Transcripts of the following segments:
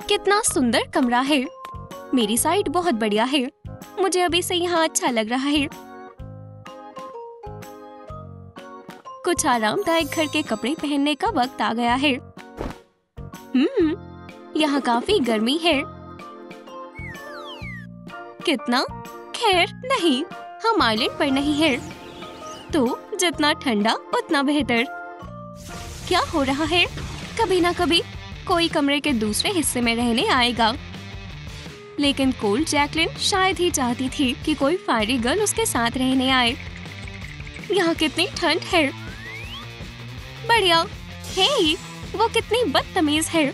कितना सुंदर कमरा है। मेरी साइड बहुत बढ़िया है। मुझे अभी से यहाँ अच्छा लग रहा है। कुछ आरामदायक घर के कपड़े पहनने का वक्त आ गया है। यहाँ काफी गर्मी है। कितना? खैर नहीं, हम आइलैंड पर नहीं है, तो जितना ठंडा उतना बेहतर। क्या हो रहा है? कभी ना कभी कोई कमरे के दूसरे हिस्से में रहने आएगा। लेकिन कोल्ड जैकलिन शायद ही चाहती थी कि कोई फायरी गर्ल उसके साथ रहने आए। यहाँ कितनी ठंड है। बढ़िया। हे, वो कितनी बदतमीज है।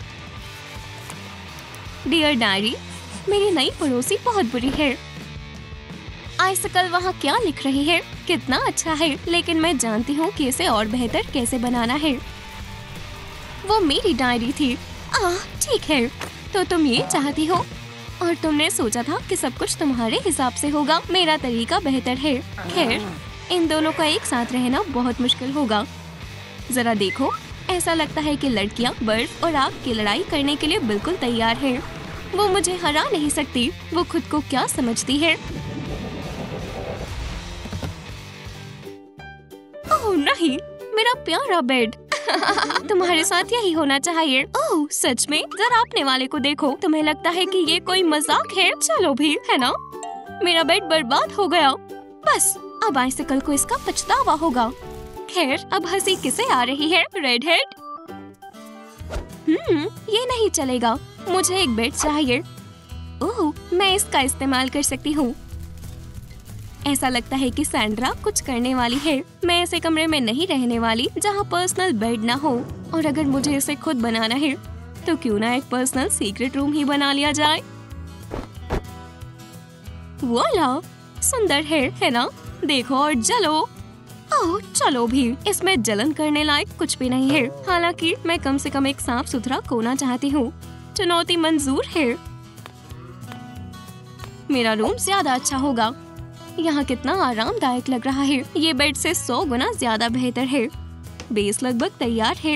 डियर डायरी, मेरी नई पड़ोसी बहुत बुरी है। आइसकल वहाँ क्या लिख रही है? कितना अच्छा है, लेकिन मैं जानती हूँ कि इसे और बेहतर कैसे बनाना है। वो मेरी डायरी थी। ठीक है, तो तुम ये चाहती हो और तुमने सोचा था कि सब कुछ तुम्हारे हिसाब से होगा। मेरा तरीका बेहतर है। खैर, इन दोनों का एक साथ रहना बहुत मुश्किल होगा। जरा देखो, ऐसा लगता है कि लड़कियां बर्फ और आग की लड़ाई करने के लिए बिल्कुल तैयार हैं। वो मुझे हरा नहीं सकती। वो खुद को क्या समझती है? ओह नहीं, मेरा प्यारा बेड। तुम्हारे साथ यही होना चाहिए। ओह सच में? जरा अपने वाले को देखो। तुम्हें लगता है कि ये कोई मजाक है? चलो भी, है ना? मेरा बेड बर्बाद हो गया। बस अब आइसकल को इसका पछतावा होगा। खैर, अब हंसी किसे आ रही है? Red head? ये नहीं चलेगा। मुझे एक बेड चाहिए। ओह, मैं इसका इस्तेमाल कर सकती हूँ। ऐसा लगता है कि सैंड्रा कुछ करने वाली है। मैं ऐसे कमरे में नहीं रहने वाली जहाँ पर्सनल बेड ना हो। और अगर मुझे इसे खुद बनाना है तो क्यों ना एक पर्सनल सीक्रेट रूम ही बना लिया जाए। वाला, सुंदर है ना? देखो और जलो। ओह चलो भी, इसमें जलन करने लायक कुछ भी नहीं है। हालांकि मैं कम से कम एक साफ सुथरा कोना चाहती हूँ। चुनौती मंजूर है। मेरा रूम ज्यादा अच्छा होगा। यहाँ कितना आरामदायक लग रहा है। ये बेड से 100 गुना ज्यादा बेहतर है। बेस लगभग तैयार है।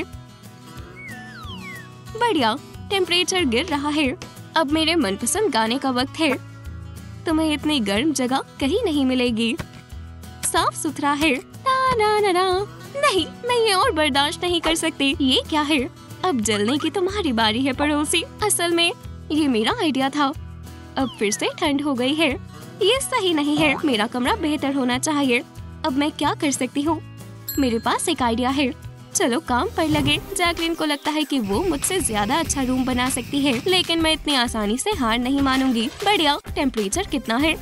बढ़िया, टेम्परेचर गिर रहा है। अब मेरे मनपसंद गाने का वक्त है। तुम्हें इतनी गर्म जगह कहीं नहीं मिलेगी। साफ सुथरा है। ना ना ना ना, नहीं, मैं ये और बर्दाश्त नहीं कर सकती। ये क्या है? अब जलने की तुम्हारी बारी है पड़ोसी। असल में ये मेरा आइडिया था। अब फिर से ठंड हो गई है। ये सही नहीं है। मेरा कमरा बेहतर होना चाहिए। अब मैं क्या कर सकती हूँ? मेरे पास एक आइडिया है। चलो काम पर लगे। जैकलिन को लगता है कि वो मुझसे ज्यादा अच्छा रूम बना सकती है, लेकिन मैं इतनी आसानी से हार नहीं मानूंगी। बढ़िया, टेम्परेचर कितना है?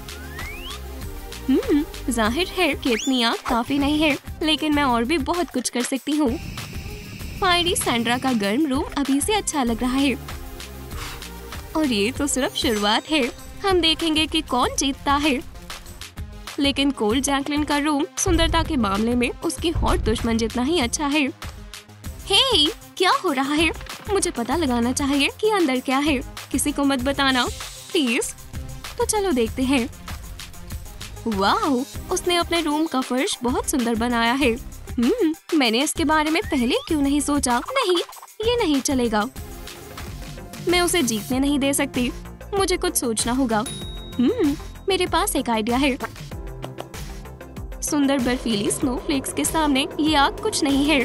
जाहिर है कि इतनी आग काफी नहीं है, लेकिन मैं और भी बहुत कुछ कर सकती हूँ। फायरी सैंड्रा का गर्म रूम अभी से अच्छा लग रहा है। और ये तो सिर्फ शुरुआत है। हम देखेंगे कि कौन जीतता है। लेकिन कोल्ड जैकलिन का रूम सुंदरता के मामले में उसकी हॉट दुश्मन जितना ही अच्छा है। हे, क्या हो रहा है? मुझे पता लगाना चाहिए कि अंदर क्या है। किसी को मत बताना प्लीज। तो चलो देखते हैं। वाह, उसने अपने रूम का फर्श बहुत सुंदर बनाया है। मैंने इसके बारे में पहले क्यों नहीं सोचा? नहीं, ये नहीं चलेगा। मैं उसे जीतने नहीं दे सकती। मुझे कुछ सोचना होगा। मेरे पास एक आइडिया है। सुंदर बर्फीली स्नोफ्लेक्स के सामने ये आग कुछ नहीं है।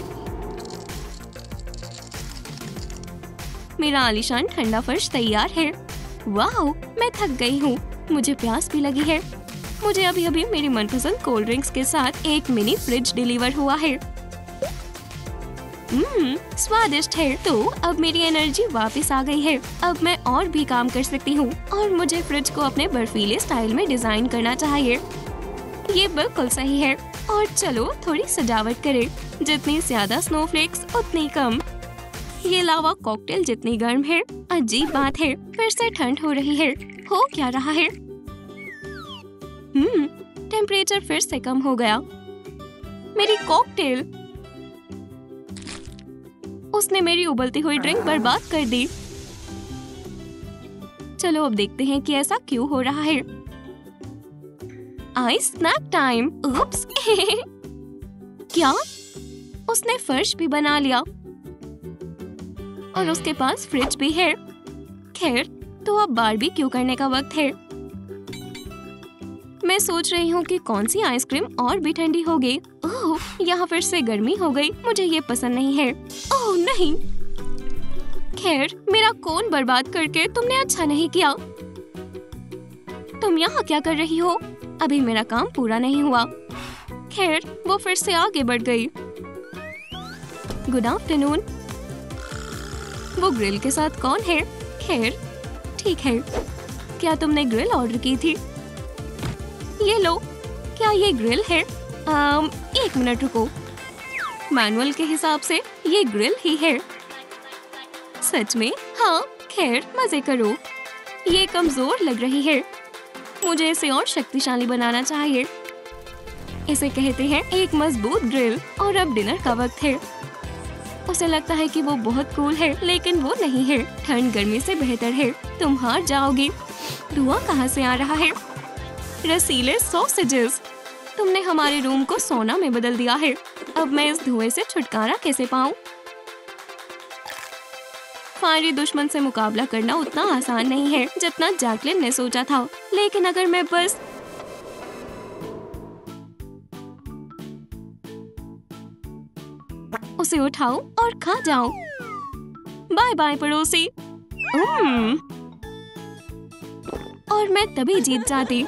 मेरा आलीशान ठंडा फर्श तैयार है। वाह, मैं थक गई हूँ। मुझे प्यास भी लगी है। मुझे अभी अभी मेरी मनपसंद कोल्ड ड्रिंक्स के साथ एक मिनी फ्रिज डिलीवर हुआ है। स्वादिष्ट है। तो अब मेरी एनर्जी वापस आ गई है। अब मैं और भी काम कर सकती हूँ और मुझे फ्रिज को अपने बर्फीले स्टाइल में डिजाइन करना चाहिए। ये बिल्कुल सही है। और चलो थोड़ी सजावट करें। जितनी ज्यादा स्नोफ्लेक्स उतनी कम। ये लावा कॉकटेल जितनी गर्म है। अजीब बात है, फिर से ठंड हो रही है। हो क्या रहा है? टेम्परेचर फिर से कम हो गया। मेरी कॉकटेल, उसने मेरी उबलती हुई ड्रिंक बर्बाद कर दी। चलो अब देखते हैं कि ऐसा क्यों हो रहा है। Ice snack time. उप्स। क्या? उसने फर्श भी बना लिया और उसके पास फ्रिज भी है। खैर, तो अब बारबेक्यू करने का वक्त है। मैं सोच रही हूँ कि कौन सी आइसक्रीम और भी ठंडी होगी। ओह, यहाँ फिर से गर्मी हो गई। मुझे ये पसंद नहीं है। ओह नहीं। खैर, मेरा कोन बर्बाद करके तुमने अच्छा नहीं किया। तुम यहाँ क्या कर रही हो? अभी मेरा काम पूरा नहीं हुआ। खैर, वो फिर से आगे बढ़ गई। Good afternoon. वो ग्रिल के साथ कौन है? खैर, ठीक है। क्या तुमने ग्रिल ऑर्डर की थी? ये लो। क्या ये ग्रिल है? 1 मिनट रुको। मैनुअल के हिसाब से ये ग्रिल ही है। सच में? हाँ। खैर, मजे करो। ये कमजोर लग रही है। मुझे इसे और शक्तिशाली बनाना चाहिए। इसे कहते हैं एक मजबूत ग्रिल। और अब डिनर का वक्त है। उसे लगता है कि वो बहुत कूल है, लेकिन वो नहीं है। ठंड गर्मी से बेहतर है। तुम हार जाओगी। धुआं कहाँ से आ रहा है? रसीले सॉसेजेस। तुमने हमारे रूम को सोना में बदल दिया है। अब मैं इस धुएं से छुटकारा कैसे पाऊं? फायरी दुश्मन से मुकाबला करना उतना आसान नहीं है जितना जैकलिन ने सोचा था। लेकिन अगर मैं बस उसे उठाऊं और खा जाऊं। बाय बाय पड़ोसी। और मैं तभी जीत जाती।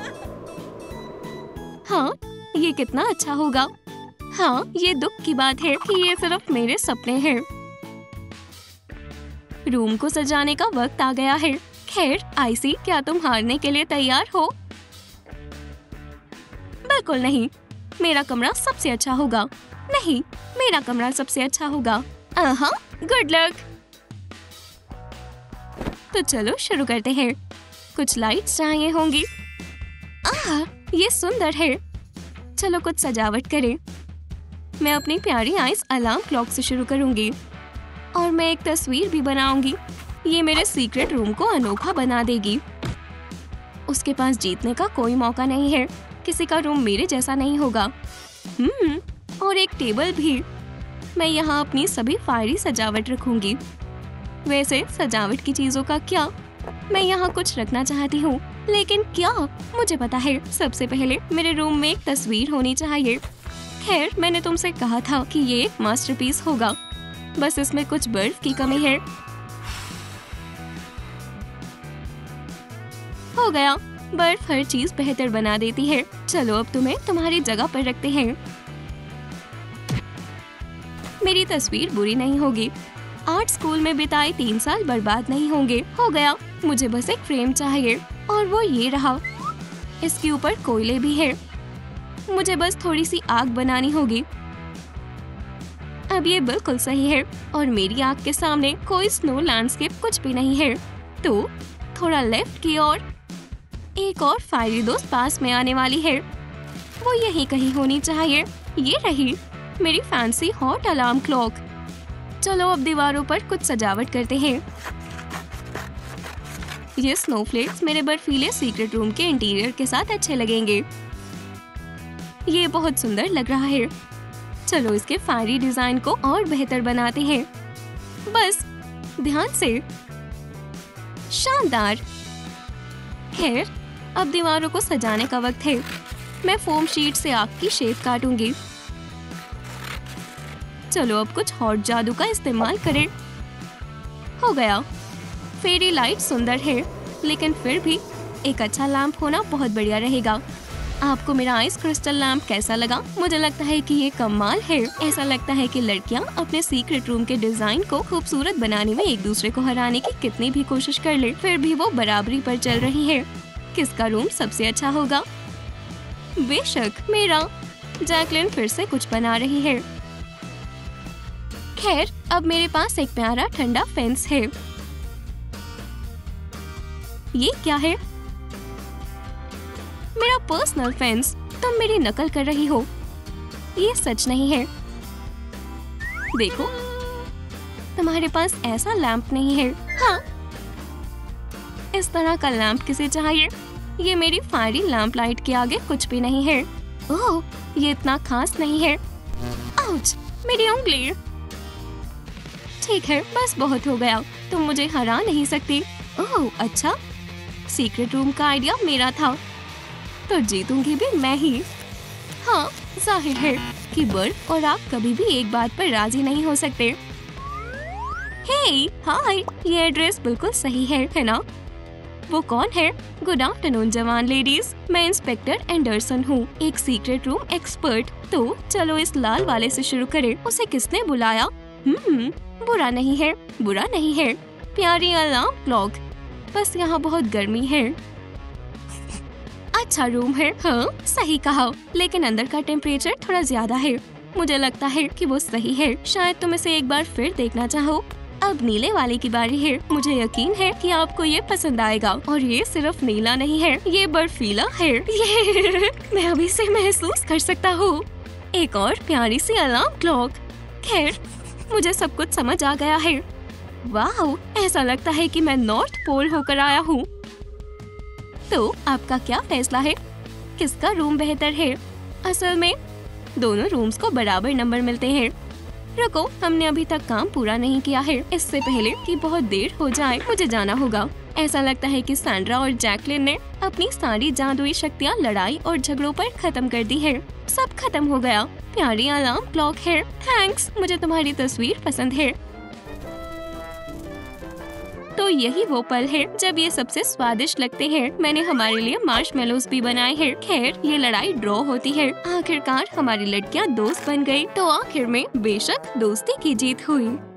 हाँ, ये कितना अच्छा होगा। हाँ, ये दुख की बात है कि ये सिर्फ मेरे सपने हैं। रूम को सजाने का वक्त आ गया है। खैर, आइसी, क्या तुम हारने के लिए तैयार हो? बिल्कुल नहीं। मेरा कमरा सबसे अच्छा होगा। नहीं, मेरा कमरा सबसे अच्छा होगा। Good luck. तो चलो शुरू करते हैं। कुछ लाइट्स चाहिए होंगी। ये सुंदर है। चलो कुछ सजावट करें। मैं अपनी प्यारी आइस अलार्म क्लॉक से शुरू करूंगी। और मैं एक तस्वीर भी बनाऊंगी। ये मेरे सीक्रेट रूम को अनोखा बना देगी। उसके पास जीतने का कोई मौका नहीं है। किसी का रूम मेरे जैसा नहीं होगा। और एक टेबल भी। मैं यहाँ अपनी सभी फायरी सजावट रखूंगी। वैसे सजावट की चीजों का क्या? मैं यहाँ कुछ रखना चाहती हूँ, लेकिन क्या? मुझे पता है। सबसे पहले मेरे रूम में एक तस्वीर होनी चाहिए। खैर, मैंने तुमसे कहा था कि ये एक मास्टरपीस होगा। बस इसमें कुछ बर्फ की कमी है। हो गया। बर्फ हर चीज बेहतर बना देती है। चलो अब तुम्हें तुम्हारी जगह पर रखते हैं। मेरी तस्वीर बुरी नहीं होगी। आर्ट स्कूल में बिताए 3 साल बर्बाद नहीं होंगे। हो गया। मुझे बस एक फ्रेम चाहिए और वो ये रहा। इसके ऊपर कोयले भी है। मुझे बस थोड़ी सी आग बनानी होगी। अब ये बिल्कुल सही है और मेरी आग के सामने कोई स्नो लैंडस्केप कुछ भी नहीं है। तो थोड़ा लेफ्ट की ओर। एक और फायरी दोस्त पास में आने वाली है। वो यहीं कहीं होनी चाहिए। ये रही मेरी फैंसी हॉट अलार्म क्लॉक। चलो अब दीवारों पर कुछ सजावट करते हैं। ये स्नोफ्लेक्स मेरे बर्फीले सीक्रेट रूम के इंटीरियर के साथ अच्छे लगेंगे। ये बहुत सुंदर लग रहा है। चलो इसके फायरी डिजाइन को और बेहतर बनाते हैं। बस ध्यान से। शानदार। खैर, अब दीवारों को सजाने का वक्त है। मैं फोम शीट से आग की शेप काटूंगी। चलो अब कुछ हॉट जादू का इस्तेमाल करें। हो गया। फेरी लाइट सुंदर है, लेकिन फिर भी एक अच्छा लैंप होना बहुत बढ़िया रहेगा। आपको मेरा आइस क्रिस्टल लैंप कैसा लगा? मुझे लगता है कि ये कमाल है। ऐसा लगता है कि लड़कियां अपने सीक्रेट रूम के डिजाइन को खूबसूरत बनाने में एक दूसरे को हराने की कितनी भी कोशिश कर ले, फिर भी वो बराबरी पर चल रही है। किसका रूम सबसे अच्छा होगा? बेशक मेरा। जैकलिन फिर से कुछ बना रही है। खैर, अब मेरे पास एक प्यारा ठंडा फेंस है। ये क्या है? मेरा पर्सनल फेंस। तुम मेरी नकल कर रही हो। ये सच नहीं है। देखो, तुम्हारे पास ऐसा लैंप नहीं है। हाँ, इस तरह का लैंप किसे चाहिए? ये मेरी फायरी लैंप लाइट के आगे कुछ भी नहीं है। ओह, ये इतना खास नहीं है। आउच, मेरी उंगली। ठीक है, बस बहुत हो गया। तुम मुझे हरा नहीं सकती। ओह अच्छा, सीक्रेट रूम का आइडिया मेरा था, तो जीतूंगी भी मैं ही। हाँ, जाहिर है कि बर्ड और आप कभी भी एक बात पर राजी नहीं हो सकते। हे, हाय, ये एड्रेस बिल्कुल सही है ना? वो कौन है? गुड आफ्टरनून जवान लेडीज, मैं इंस्पेक्टर एंडरसन हूँ, एक सीक्रेट रूम एक्सपर्ट। तो चलो इस लाल वाले से शुरू करें। उसे किसने बुलाया? बुरा नहीं है, बुरा नहीं है। प्यारी अलार्म क्लॉक, बस यहाँ बहुत गर्मी है। अच्छा रूम है, हाँ सही कहा, लेकिन अंदर का टेम्परेचर थोड़ा ज्यादा है। मुझे लगता है कि वो सही है, शायद तुम इसे एक बार फिर देखना चाहो। अब नीले वाले की बारी है। मुझे यकीन है कि आपको ये पसंद आएगा। और ये सिर्फ नीला नहीं है, ये बर्फीला है। ये मैं अभी से महसूस कर सकता हूँ। एक और प्यारी सी अलार्म क्लॉक। खैर, मुझे सब कुछ समझ आ गया है। वाह, ऐसा लगता है कि मैं नॉर्थ पोल होकर आया हूँ। तो आपका क्या फैसला है? किसका रूम बेहतर है? असल में दोनों रूम्स को बराबर नंबर मिलते हैं। रुको, हमने अभी तक काम पूरा नहीं किया है। इससे पहले कि बहुत देर हो जाए मुझे जाना होगा। ऐसा लगता है कि सैंड्रा और जैकलिन ने अपनी सारी जादुई शक्तियाँ लड़ाई और झगड़ों पर खत्म कर दी है। सब खत्म हो गया। प्यारी अलार्म क्लॉक है। थैंक्स, मुझे तुम्हारी तस्वीर पसंद है। तो यही वो पल है जब ये सबसे स्वादिष्ट लगते हैं। मैंने हमारे लिए मार्शमेलोज भी बनाए हैं। खैर, ये लड़ाई ड्रॉ होती है। आखिरकार हमारी लड़कियां दोस्त बन गई। तो आखिर में बेशक दोस्ती की जीत हुई।